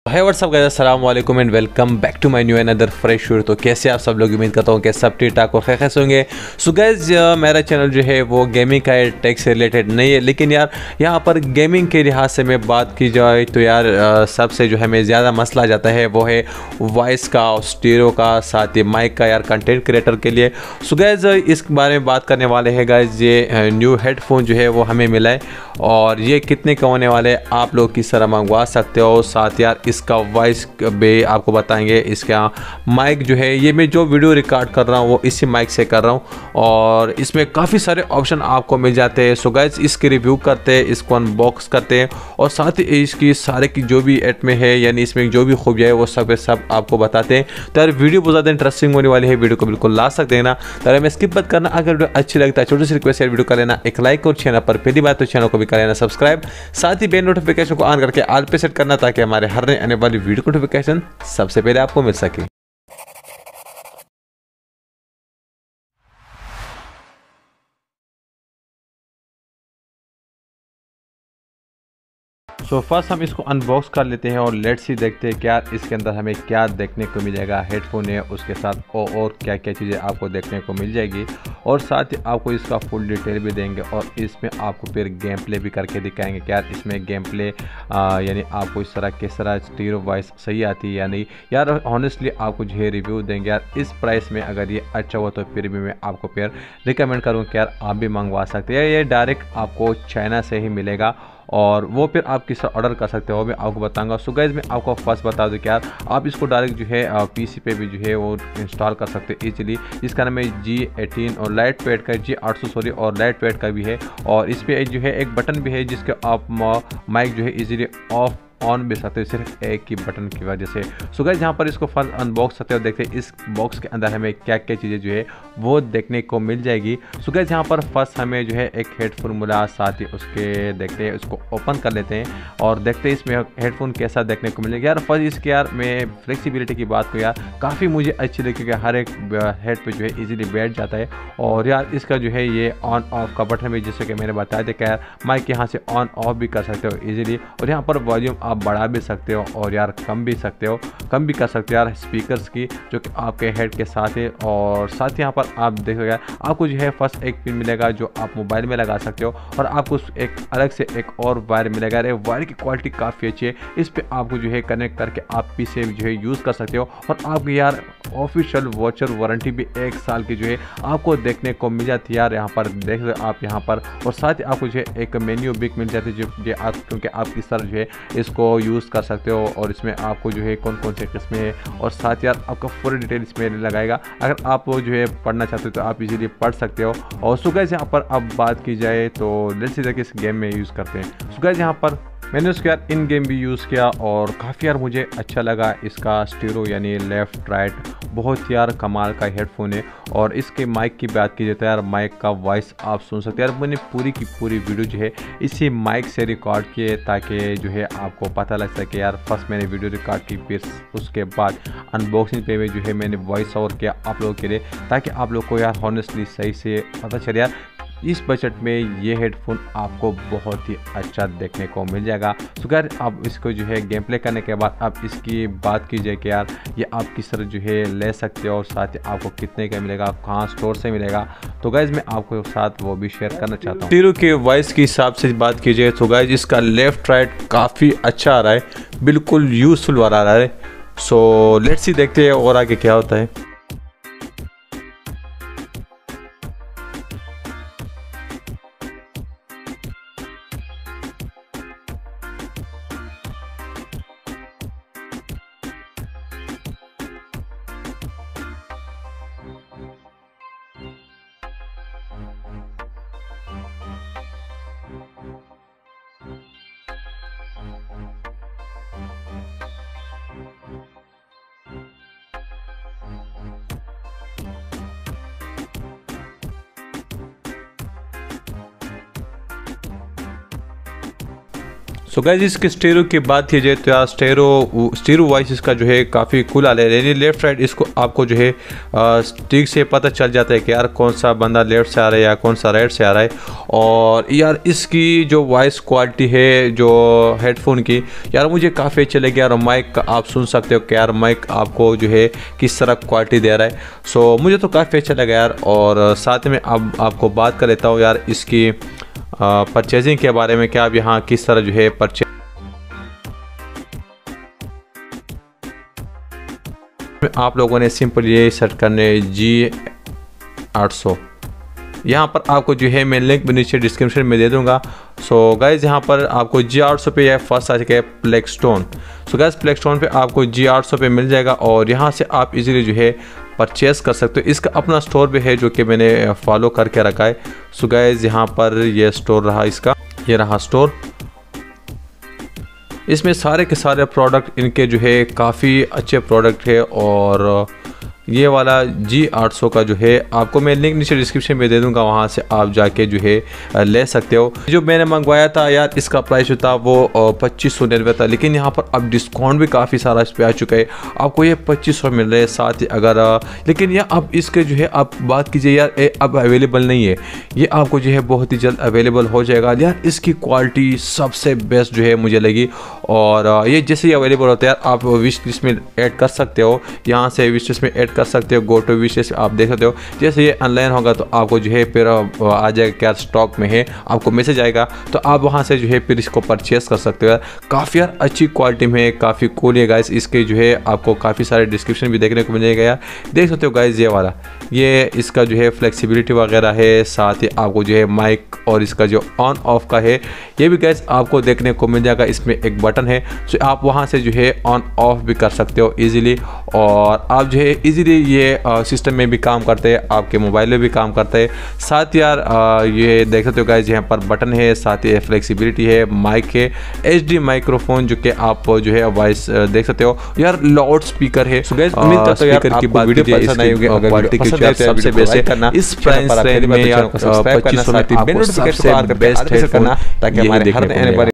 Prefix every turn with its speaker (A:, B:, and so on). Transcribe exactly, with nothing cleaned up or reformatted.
A: Hi what's up guys, अस्सलाम वालेकुम and welcome back to my new another fresh video. तो कैसे आप सब लोग, उम्मीद करता हूँ कि सब ठीक ठाक और खैर से होंगे। सो गाइस, मेरा चैनल जो है वो गेमिंग का है, टेक से रिलेटेड नहीं है, लेकिन यार यहाँ पर गेमिंग के लिहाज से मैं बात की जाए तो यार सबसे जो हमें ज़्यादा मसला जाता है वो है वॉइस का, स्टीरियो का, साथ ही माइक का यार कंटेंट क्रिएटर के लिए। सो गाइस, इस बारे में बात करने वाले हैं गाइस। ये न्यू हेडफोन जो है वो हमें मिला है और ये कितने का होने वाले, आप लोग किस तरह मंगवा सकते हो। साथ यार इसका वॉइस भी आपको बताएंगे। इसका माइक जो है, ये मैं जो वीडियो रिकॉर्ड कर रहा हूँ वो इसी माइक से कर रहा हूँ और इसमें काफ़ी सारे ऑप्शन आपको मिल जाते हैं। सो गाइस, इसके रिव्यू करते हैं, इसको अनबॉक्स करते हैं और साथ ही इसकी सारे की जो भी एट में है, यानी इसमें जो भी खूबियाँ है वो सब सब आपको बताते हैं। तो यार वीडियो बहुत ज़्यादा इंटरेस्टिंग होने वाली है, वीडियो को बिल्कुल लास्ट तक देना। तो यार मैं स्किप मत करना। अगर वीडियो अच्छी लगता है, छोटी सी रिक्वेस्ट है, वीडियो कर लेना एक लाइक और चैनल पर पहली बात तो चैनल को भी कर लेना सब्सक्राइब। साथ ही बेल नोटिफिकेशन को ऑन करके ऑल पे सेट करना ताकि हमारे हर नए आने वाली वीडियो नोटिफिकेशन सबसे पहले आपको मिल सके। सो फर्स्ट हम इसको अनबॉक्स कर लेते हैं और लेट्स ही देखते हैं क्या इसके अंदर हमें क्या देखने को मिलेगा। हेडफोन है, उसके साथ और, और क्या क्या चीज़ें आपको देखने को मिल जाएगी और साथ ही आपको इसका फुल डिटेल भी देंगे और इसमें आपको फिर गेम प्ले भी करके दिखाएंगे क्या इसमें गेम प्ले यानी आपको इस तरह किस तरह स्टीरियो वॉइस सही आती है या नहीं। यार ऑनेस्टली आपको जो है रिव्यू देंगे यार। इस प्राइस में अगर ये अच्छा हो तो फिर भी मैं आपको फिर रिकमेंड करूँगा कि यार आप भी मंगवा सकते हैं। ये डायरेक्ट आपको चाइना से ही मिलेगा और वो फिर आप किस ऑर्डर कर सकते हो मैं आपको बताऊंगा। सो गाइस, मैं आपको फर्स्ट बता दूं कि यार आप इसको डायरेक्ट जो है पीसी पे भी जो है वो इंस्टॉल कर सकते हैं इजीली। इसका नाम है जी एटीन और लाइट वेट का जी आठ सौ सॉरी और लाइट वेट का भी है और इस पर जो है एक बटन भी है जिसके आप माइक जो है इजीली ऑफ ऑन भी सकते हो सिर्फ एक ही बटन की वजह से। सो गाइस, यहाँ पर इसको फर्स्ट अनबॉक्स करते हो, देखते हैं इस बॉक्स के अंदर हमें क्या क्या चीज़ें जो है वो देखने को मिल जाएगी। सो गाइस, यहाँ पर फर्स्ट हमें जो है एक हेडफोन मिला, साथ ही उसके देखते हैं उसको ओपन कर लेते हैं और देखते हैं इसमें हेडफोन कैसा देखने को मिलेगा। यार फर्स्ट इसके यार मैं फ्लेक्सीबिलिटी की बात करूँ यार, काफ़ी मुझे अच्छी लगी कि हर एक हेड पर जो है ईजिली बैठ जाता है और यार इसका जो है ये ऑन ऑफ का बटन भी, जैसे कि मैंने बताया था कि यार माइक यहाँ से ऑन ऑफ भी कर सकते हो ईजिली और यहाँ पर वॉल्यूम आप बढ़ा भी सकते हो और यार कम भी सकते हो कम भी कर सकते हो यार स्पीकर्स की जो कि आपके हेड के साथ है। और साथ ही यहाँ पर आप देखो यार आपको जो है फर्स्ट एक पिन मिलेगा जो आप मोबाइल में लगा सकते हो और आपको एक अलग से एक और वायर मिलेगा। अरे वायर की क्वालिटी काफ़ी अच्छी है, इस पर आपको जो है कनेक्ट करके आप पी से जो है यूज़ कर सकते हो और आपकी यार ऑफिशियल वॉचर वारंटी भी एक साल की जो है आपको देखने को मिल जाती है। यार यहाँ पर देख लो आप यहाँ पर और साथ ही आपको जो है एक मेन्यू बिक मिल जाती है जो आप क्योंकि आप किस तरह जो है इसको यूज़ कर सकते हो और इसमें आपको जो है कौन कौन से किस्में है और साथ यार आपका पूरी डिटेल इसमें लगाएगा। अगर आप वो जो है पढ़ना चाहते हो तो आप इजीली पढ़ सकते हो। और सो गाइस, यहाँ पर अब बात की जाए तो लेट्स सी इस गेम में यूज़ करते हैं। सो गाइस, यहाँ पर मैंने उसके यार इन गेम भी यूज़ किया और काफ़ी यार मुझे अच्छा लगा इसका स्टीरियो यानी लेफ़्ट राइट बहुत यार कमाल का हेडफोन है। और इसके माइक की बात की जाए तो यार माइक का वॉइस आप सुन सकते हैं। यार मैंने पूरी की पूरी वीडियो जो है इसी माइक से रिकॉर्ड की है ताकि जो है आपको पता लग सके। यार फर्स्ट मैंने वीडियो रिकॉर्ड की, फिर उसके बाद अनबॉक्सिंग पे में जो है मैंने वॉइस ओवर किया आप लोगों के लिए ताकि आप लोग को यार हॉनेस्टली सही से पता चले यार इस बजट में ये हेडफोन आपको बहुत ही अच्छा देखने को मिल जाएगा। सो यार आप इसको जो है गेम प्ले करने के बाद आप इसकी बात कीजिए कि यार ये आप किस तरह जो है ले सकते हो और साथ ही आपको कितने का मिलेगा, कहाँ स्टोर से मिलेगा। तो गाइज मैं आपको साथ वो भी शेयर करना चाहता हूँ। स्टीरियो के वॉइस के हिसाब से बात कीजिए तो गाइज इसका लेफ्ट राइट काफ़ी अच्छा आ रहा है, बिल्कुल यूजफुल वाला आ रहा है। सो लेट्स सी देखते हैं और आगे क्या होता है। सो गाइस इसके स्टेरियो की बात की जाए तो यार स्टेरियो स्टेरियो वॉइस इसका जो है काफ़ी कूल आ रहा है, यानी लेफ्ट राइट इसको आपको जो है ठीक से पता चल जाता है कि यार कौन सा बंदा लेफ्ट से आ रहा है या कौन सा राइट से आ रहा है। और यार इसकी जो वॉइस क्वालिटी है जो हेडफोन की यार मुझे काफ़ी अच्छी लगी यार। माइक आप सुन सकते हो कि यार माइक आपको जो है किस तरह क्वालिटी दे रहा है। सो मुझे तो काफ़ी अच्छा लगा यार। और साथ में अब आपको बात कर लेता हूँ यार इसकी परचेजिंग के बारे में, क्या आप यहाँ किस तरह जो है परचेज आप लोगों ने सिंपल ये सर्च करने जी आठ सौ, यहाँ पर आपको जो है मैं लिंक भी नीचे डिस्क्रिप्शन में दे दूंगा। सो गाइज यहाँ पर आपको जी आठ सौ पे यह फर्स्ट आ चुका है प्लेक्सटोन। सो गाइज प्लेक्सटोन पे आपको जी आठ सौ पे मिल जाएगा और यहाँ से आप इजीली जो है परचेस कर सकते हो। इसका अपना स्टोर भी है जो कि मैंने फॉलो करके रखा है। सो गाइज यहाँ पर ये स्टोर रहा इसका, ये रहा स्टोर। इसमें सारे के सारे प्रोडक्ट इनके जो है काफ़ी अच्छे प्रोडक्ट है। और ये वाला जी आठ सौ का जो है आपको मैं लिंक नीचे डिस्क्रिप्शन में दे दूंगा, वहाँ से आप जाके जो है ले सकते हो। जो मैंने मंगवाया था यार इसका प्राइस जो था वो पच्चीस सौ निन्यानवे था, लेकिन यहाँ पर अब डिस्काउंट भी काफ़ी सारा इस पर आ चुका है, आपको ये पच्चीस सौ मिल रहे हैं। साथ ही अगर लेकिन यार अब इसके जो है आप बात कीजिए यार ए, अब अवेलेबल नहीं है, ये आपको जो है बहुत ही जल्द अवेलेबल हो जाएगा यार। इसकी क्वालिटी सबसे बेस्ट जो है मुझे लगी। और ये जैसे ही अवेलेबल होता है यार आप विश लिस्ट में ऐड कर सकते हो, यहाँ से विश लिस्ट में ऐड कर सकते हो, गो टू विश लिस्ट आप देख सकते हो। जैसे ये ऑनलाइन होगा तो आपको जो है फिर आ जाएगा क्या स्टॉक में है, आपको मैसेज आएगा तो आप वहाँ से जो है फिर इसको परचेस कर सकते हो यार। काफ़ी यार अच्छी क्वालिटी में काफ़ी कूल है गाइस। इसके जो है आपको काफ़ी सारे डिस्क्रिप्शन भी देखने को मिलेगा यार, देख सकते हो गाइस। ये वाला ये इसका जो है फ्लेक्सिबिलिटी वगैरह है, साथ ही आपको जो है माइक और इसका जो ऑन ऑफ का है ये भी गाइस आपको देखने को मिल जाएगा। इसमें एक बटन है तो आप वहाँ से जो है ऑन ऑफ भी कर सकते हो इजीली। और आप जो है इजीली ये सिस्टम में भी काम करते हैं, आपके मोबाइल में भी काम करते हैं। साथ यार आ, ये देख सकते हो गाइस यहाँ पर बटन है, साथ ही फ्लेक्सिबिलिटी है, माइक है, एच डी माइक्रोफोन जो कि आप जो है वॉइस देख सकते हो यार, लाउड स्पीकर है।
B: सो गाइस उम्मीद करता हूं यार आपको वीडियो पसंद आई होगी। अगर क्वालिटी की सबसे बेस्ट करना
A: इस प्राइस रेंज में यार पच्चीस सौ में आपको सबसे बेस्ट है
B: करना ताकि हमारे हर आने वाले